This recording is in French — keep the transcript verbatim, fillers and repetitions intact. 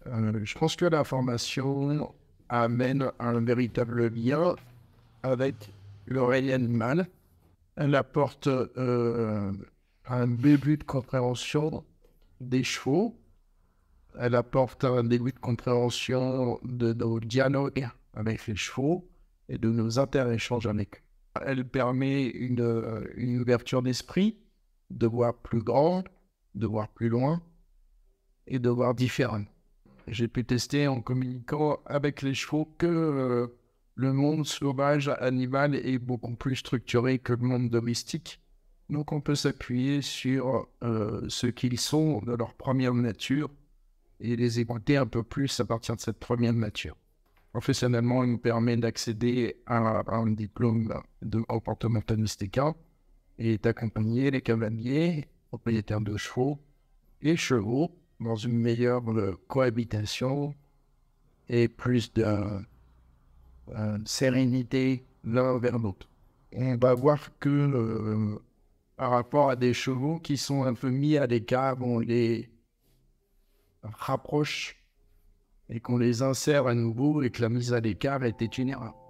Euh, je pense que la formation amène un véritable lien avec le règne animal. Elle apporte euh, un début de compréhension des chevaux. Elle apporte un début de compréhension de nos dialogues avec les chevaux et de nos interéchanges avec eux. Elle permet une, euh, une ouverture d'esprit, de voir plus grand, de voir plus loin et de voir différent. J'ai pu tester en communiquant avec les chevaux que euh, le monde sauvage animal est beaucoup plus structuré que le monde domestique. Donc on peut s'appuyer sur euh, ce qu'ils sont de leur première nature et les écouter un peu plus à partir de cette première nature. Professionnellement, il nous permet d'accéder à, à un diplôme de comportementaliste équin et d'accompagner les cavaliers, propriétaires de chevaux et chevaux dans une meilleure euh, cohabitation et plus de euh, sérénité l'un vers l'autre. On va voir que euh, par rapport à des chevaux qui sont un peu mis à l'écart, on les rapproche et qu'on les insère à nouveau et que la mise à l'écart est une erreur.